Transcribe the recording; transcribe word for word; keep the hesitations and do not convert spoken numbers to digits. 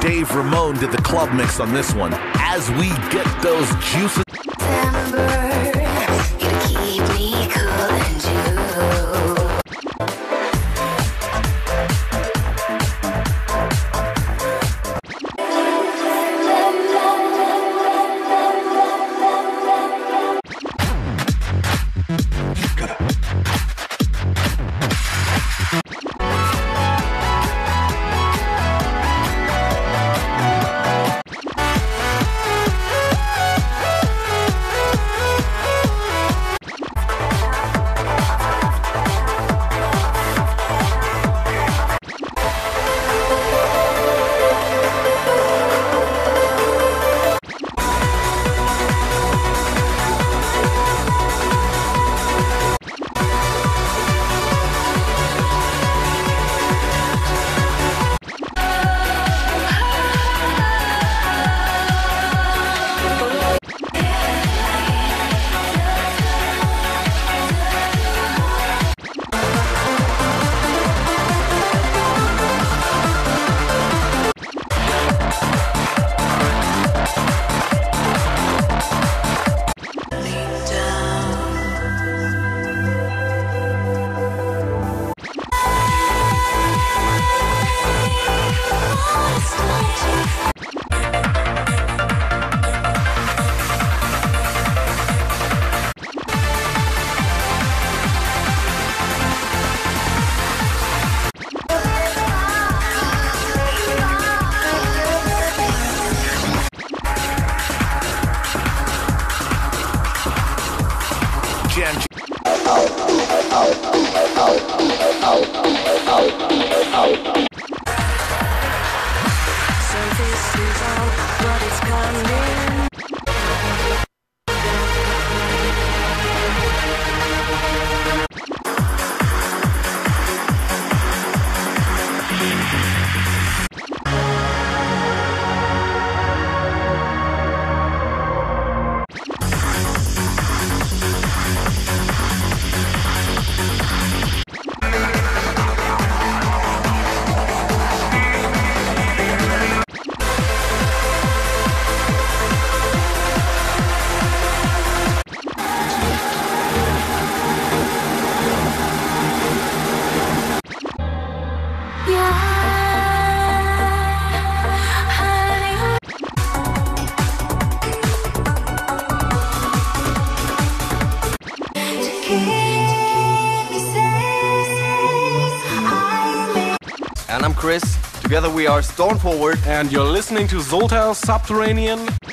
Dave Ramone did the club mix on this one. As we get those juices. September, you keep me cool and you. So this is all what it's coming. And I'm Chris. Together we are Stone Forward. And you're listening to Zoltar Subterranean.